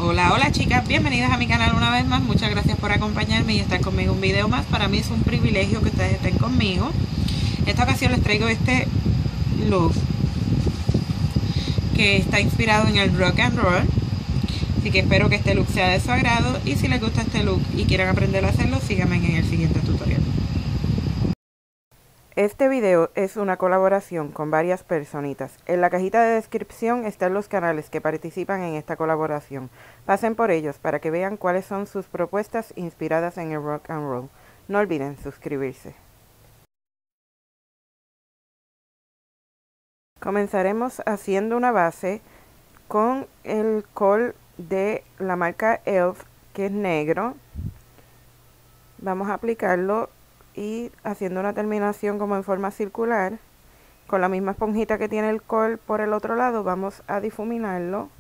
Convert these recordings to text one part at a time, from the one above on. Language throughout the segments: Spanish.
Hola, hola chicas, bienvenidas a mi canal una vez más. Muchas gracias por acompañarme y estar conmigo un video más. Para mí es un privilegio que ustedes estén conmigo. En esta ocasión les traigo este look que está inspirado en el rock and roll. Así que espero que este look sea de su agrado, y si les gusta este look y quieren aprender a hacerlo, síganme en el siguiente tutorial. Este video es una colaboración con varias personitas. En la cajita de descripción están los canales que participan en esta colaboración. Pasen por ellos para que vean cuáles son sus propuestas inspiradas en el rock and roll. No olviden suscribirse. Comenzaremos haciendo una base con el col de la marca Elf, que es negro. Vamos a aplicarlo y haciendo una terminación como en forma circular. Con la misma esponjita que tiene el col por el otro lado, vamos a difuminarlo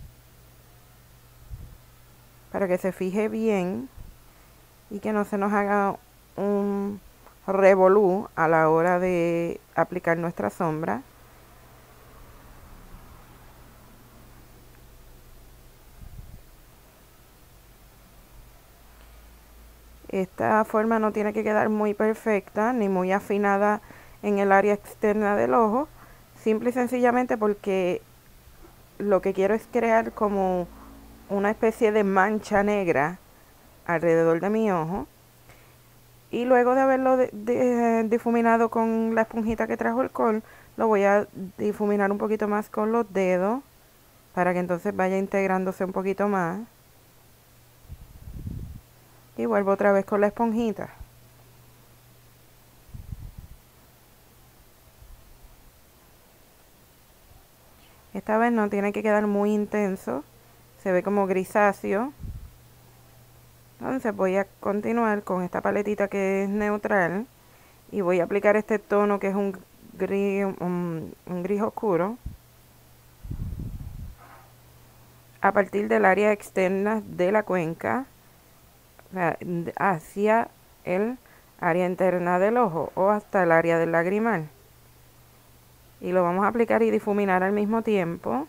para que se fije bien y que no se nos haga un revolú a la hora de aplicar nuestra sombra. Esta forma no tiene que quedar muy perfecta ni muy afinada en el área externa del ojo, simple y sencillamente porque lo que quiero es crear como una especie de mancha negra alrededor de mi ojo. Y luego de haberlo difuminado con la esponjita que trajo el col, lo voy a difuminar un poquito más con los dedos para que entonces vaya integrándose un poquito más. Y vuelvo otra vez con la esponjita. Esta vez no tiene que quedar muy intenso, se ve como grisáceo. Entonces voy a continuar con esta paletita que es neutral y voy a aplicar este tono que es un gris oscuro a partir del área externa de la cuenca hacia el área interna del ojo o hasta el área del lagrimal, y lo vamos a aplicar y difuminar al mismo tiempo.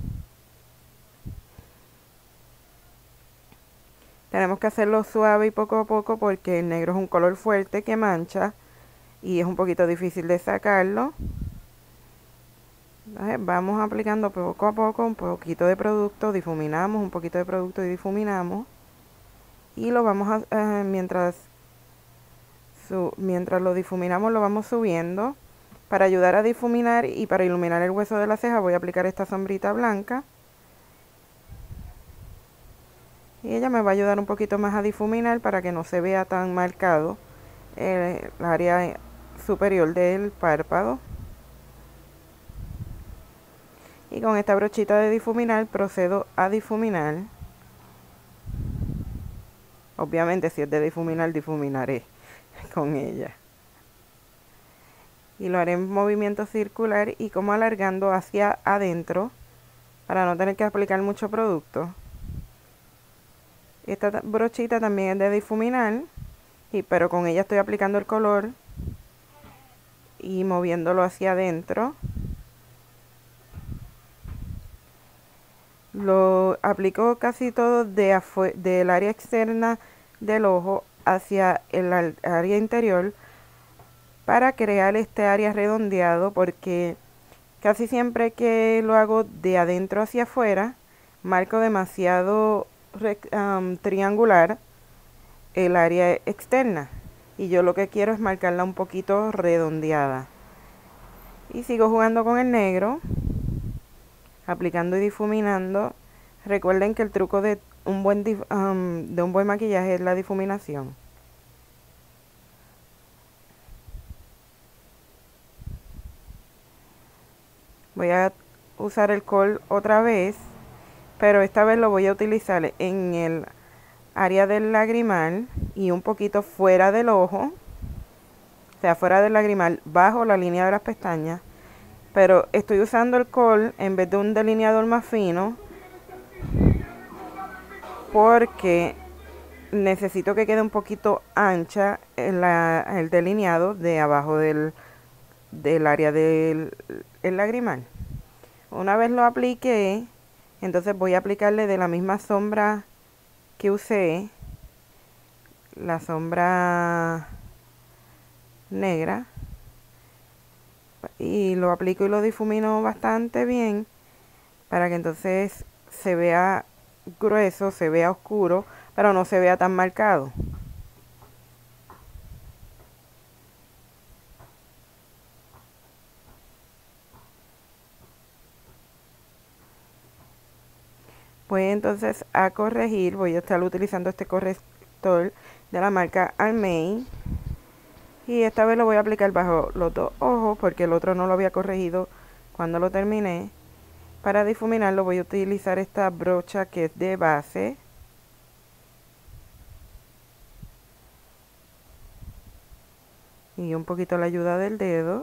Tenemos que hacerlo suave y poco a poco porque el negro es un color fuerte que mancha y es un poquito difícil de sacarlo. Entonces vamos aplicando poco a poco un poquito de producto, difuminamos un poquito de producto y difuminamos, y lo vamos a mientras lo difuminamos lo vamos subiendo. Para ayudar a difuminar y para iluminar el hueso de la ceja voy a aplicar esta sombrita blanca, y ella me va a ayudar un poquito más a difuminar para que no se vea tan marcado el área superior del párpado. Y con esta brochita de difuminar procedo a difuminar. Obviamente si es de difuminar, difuminaré con ella. Y lo haré en movimiento circular y como alargando hacia adentro para no tener que aplicar mucho producto. Esta brochita también es de difuminar, pero con ella estoy aplicando el color y moviéndolo hacia adentro. Lo aplico casi todo del área externa del ojo hacia el área interior para crear este área redondeado, porque casi siempre que lo hago de adentro hacia afuera marco demasiado triangular el área externa, y yo lo que quiero es marcarla un poquito redondeada. Y sigo jugando con el negro, aplicando y difuminando. Recuerden que el truco de un buen maquillaje es la difuminación. Voy a usar el col otra vez, pero esta vez lo voy a utilizar en el área del lagrimal y un poquito fuera del ojo, o sea, fuera del lagrimal, bajo la línea de las pestañas. Pero estoy usando el col en vez de un delineador más fino porque necesito que quede un poquito ancha el delineado de abajo del área del lagrimal. Una vez lo apliqué, entonces voy a aplicarle de la misma sombra que usé la sombra negra y lo aplico y lo difumino bastante bien para que entonces se vea grueso, se vea oscuro, pero no se vea tan marcado. Voy entonces a corregir, voy a estar utilizando este corrector de la marca Almay. Y esta vez lo voy a aplicar bajo los dos ojos porque el otro no lo había corregido cuando lo terminé. Para difuminarlo voy a utilizar esta brocha que es de base. Y un poquito la ayuda del dedo.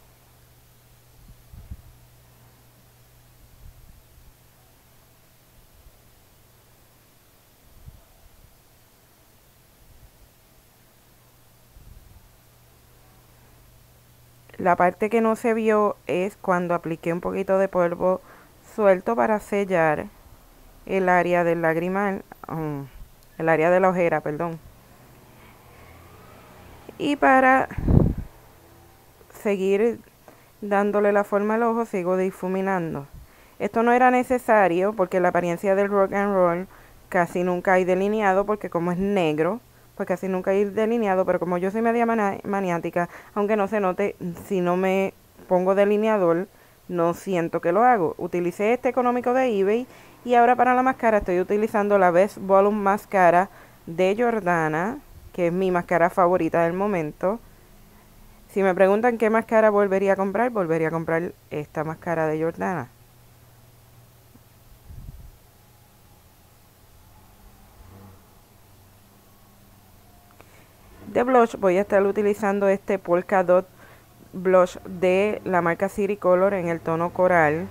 La parte que no se vio es cuando apliqué un poquito de polvo suelto para sellar el área del lagrimal, el área de la ojera, perdón. Y para seguir dándole la forma al ojo, sigo difuminando. Esto no era necesario porque la apariencia del rock and roll casi nunca hay delineado, porque como es negro, pues casi nunca hay delineado, pero como yo soy media maniática, aunque no se note, si no me pongo delineador, no siento que lo hago. Utilicé este económico de eBay y ahora para la máscara estoy utilizando la Best Volume Mascara de Jordana, que es mi máscara favorita del momento. Si me preguntan qué máscara volvería a comprar esta máscara de Jordana. De blush voy a estar utilizando este Polka Dot Blush de la marca City Color en el tono coral.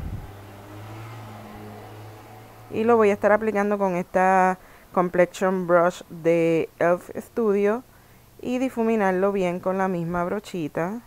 Y lo voy a estar aplicando con esta Complexion Brush de e.l.f. Studio y difuminarlo bien con la misma brochita.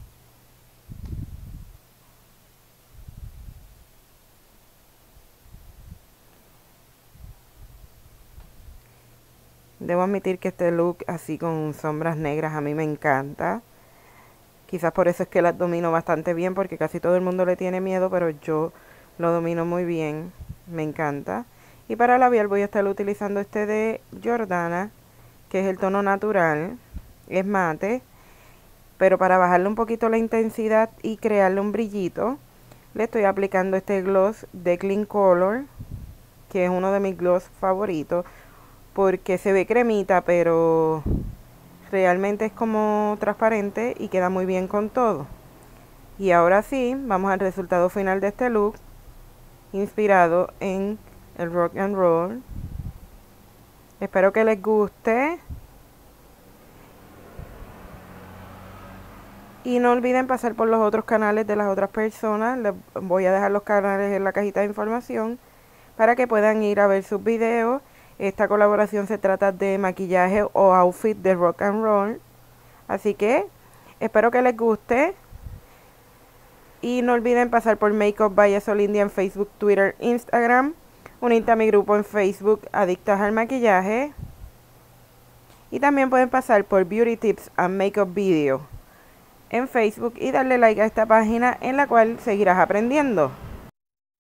Debo admitir que este look así con sombras negras a mí me encanta. Quizás por eso es que las domino bastante bien, porque casi todo el mundo le tiene miedo, pero yo lo domino muy bien. Me encanta. Y para labial voy a estar utilizando este de Jordana, que es el tono natural. Es mate, pero para bajarle un poquito la intensidad y crearle un brillito, le estoy aplicando este gloss de Clean Color, que es uno de mis gloss favoritos, porque se ve cremita, pero realmente es como transparente y queda muy bien con todo. Y ahora sí, vamos al resultado final de este look, inspirado en el rock and roll. Espero que les guste. Y no olviden pasar por los otros canales de las otras personas. Les voy a dejar los canales en la cajita de información para que puedan ir a ver sus videos. Esta colaboración se trata de maquillaje o outfit de rock and roll. Así que espero que les guste. Y no olviden pasar por Makeup by Sol India en Facebook, Twitter, Instagram. Unirte a mi grupo en Facebook, Adictas al Maquillaje. Y también pueden pasar por Beauty Tips and Makeup Video en Facebook y darle like a esta página en la cual seguirás aprendiendo.